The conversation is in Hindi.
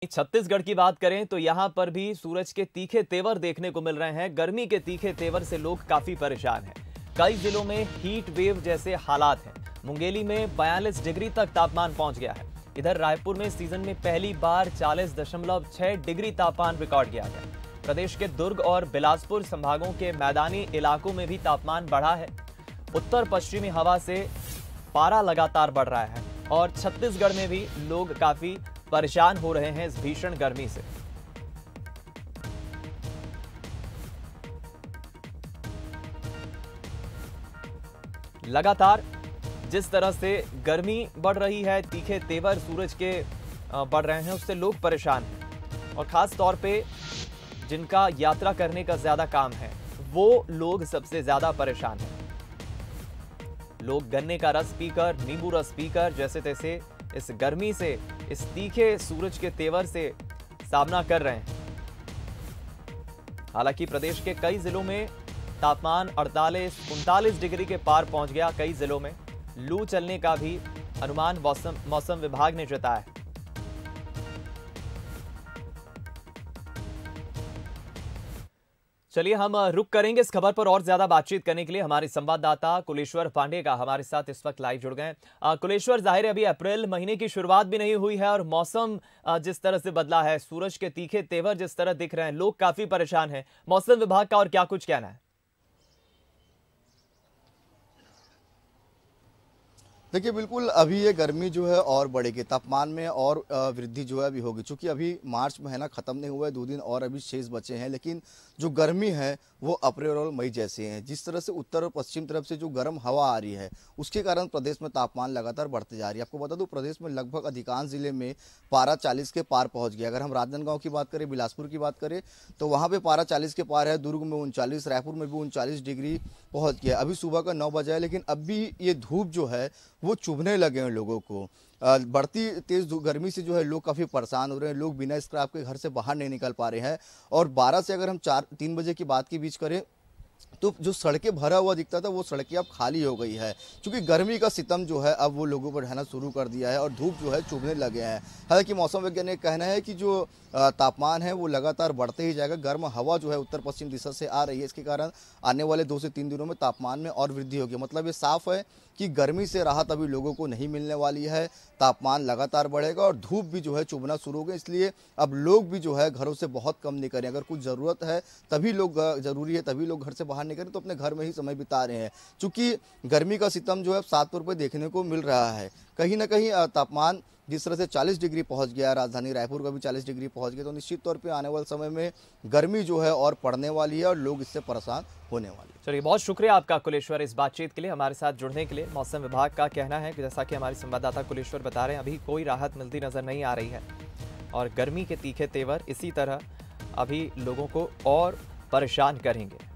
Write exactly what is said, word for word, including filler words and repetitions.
छत्तीसगढ़ की बात करें तो यहां पर भी सूरज के तीखे तेवर देखने को मिल रहे हैं। गर्मी के तीखे तेवर से लोग काफी परेशान हैं। कई जिलों में हीट वेव जैसे हालात हैं। मुंगेली में बयालीस डिग्री तक तापमान पहुंच गया है। इधर रायपुर में सीजन में पहली बार चालीस दशमलव छह डिग्री तापमान रिकॉर्ड किया गया। प्रदेश के दुर्ग और बिलासपुर संभागों के मैदानी इलाकों में भी तापमान बढ़ा है। उत्तर पश्चिमी हवा से पारा लगातार बढ़ रहा है और छत्तीसगढ़ में भी लोग काफी परेशान हो रहे हैं इस भीषण गर्मी से। लगातार जिस तरह से गर्मी बढ़ रही है, तीखे तेवर सूरज के बढ़ रहे हैं, उससे लोग परेशान हैं और खास तौर पे जिनका यात्रा करने का ज्यादा काम है वो लोग सबसे ज्यादा परेशान हैं। लोग गन्ने का रस पीकर, नींबू रस पीकर जैसे तैसे इस गर्मी से, इस तीखे सूरज के तेवर से सामना कर रहे हैं। हालांकि प्रदेश के कई जिलों में तापमान अड़तालीस उनतालीस डिग्री के पार पहुंच गया। कई जिलों में लू चलने का भी अनुमान मौसम मौसम विभाग ने जताया है। चलिए हम रुक करेंगे इस खबर पर और ज्यादा बातचीत करने के लिए हमारे संवाददाता कुलेश्वर पांडे का हमारे साथ इस वक्त लाइव जुड़ गए। कुलेश्वर, जाहिर है अभी अप्रैल महीने की शुरुआत भी नहीं हुई है और मौसम जिस तरह से बदला है, सूरज के तीखे तेवर जिस तरह दिख रहे हैं, लोग काफी परेशान हैं। मौसम विभाग का और क्या कुछ कहना है? देखिए, बिल्कुल अभी ये गर्मी जो है और बढ़ेगी, तापमान में और वृद्धि जो है अभी होगी, क्योंकि अभी मार्च महीना खत्म नहीं हुआ है, दो दिन और अभी शेष बचे हैं। लेकिन जो गर्मी है वो अप्रैल और मई जैसे हैं। जिस तरह से उत्तर और पश्चिम तरफ से जो गर्म हवा आ रही है उसके कारण प्रदेश में तापमान लगातार बढ़ते जा रही है। आपको बता दूं, प्रदेश में लगभग अधिकांश जिले में पारा चालीस के पार पहुंच गया। अगर हम राजनांदगांव की बात करें, बिलासपुर की बात करें तो वहाँ पे पारा चालीस के पार है। दुर्ग में उनचालीस, रायपुर में भी उनचालीस डिग्री पहुँच गया। अभी सुबह का नौ बजा है, लेकिन अभी ये धूप जो है वो चुभने लगे हैं लोगों को। बढ़ती तेज गर्मी से जो है लोग काफ़ी परेशान हो रहे हैं। लोग बिना स्कार्फ के घर से बाहर नहीं निकल पा रहे हैं। और बारह से अगर हम चार तीन बजे की बात के बीच करें तो जो सड़कें भरा हुआ दिखता था वो सड़कें अब खाली हो गई है, क्योंकि गर्मी का सितम जो है अब वो लोगों पर रहना शुरू कर दिया है और धूप जो है चुभने लगे हैं। हालांकि मौसम वैज्ञानिक का कहना है कि जो तापमान है वो लगातार बढ़ते ही जाएगा। गर्म हवा जो है उत्तर पश्चिम दिशा से आ रही है, इसके कारण आने वाले दो से तीन दिनों में तापमान में और वृद्धि होगी। मतलब ये साफ है कि गर्मी से राहत अभी लोगों को नहीं मिलने वाली है। तापमान लगातार बढ़ेगा और धूप भी जो है चुभना शुरू हो गई। इसलिए अब लोग भी जो है घरों से बहुत कम निकलें। अगर कुछ ज़रूरत है तभी लोग, ज़रूरी है तभी लोग घर से बाहर निकलें, तो अपने घर में ही समय बिता रहे हैं। चूँकि गर्मी का सितम जो है सात तौर पर देखने को मिल रहा है। कहीं ना कहीं तापमान जिस तरह से चालीस डिग्री पहुंच गया, राजधानी रायपुर का भी चालीस डिग्री पहुंच गया, तो निश्चित तौर पे आने वाले समय में गर्मी जो है और पड़ने वाली है और लोग इससे परेशान होने वाले हैं। चलिए, बहुत शुक्रिया आपका कुलेश्वर इस बातचीत के लिए, हमारे साथ जुड़ने के लिए। मौसम विभाग का कहना है कि जैसा कि हमारे संवाददाता कुलेश्वर बता रहे हैं, अभी कोई राहत मिलती नजर नहीं आ रही है और गर्मी के तीखे तेवर इसी तरह अभी लोगों को और परेशान करेंगे।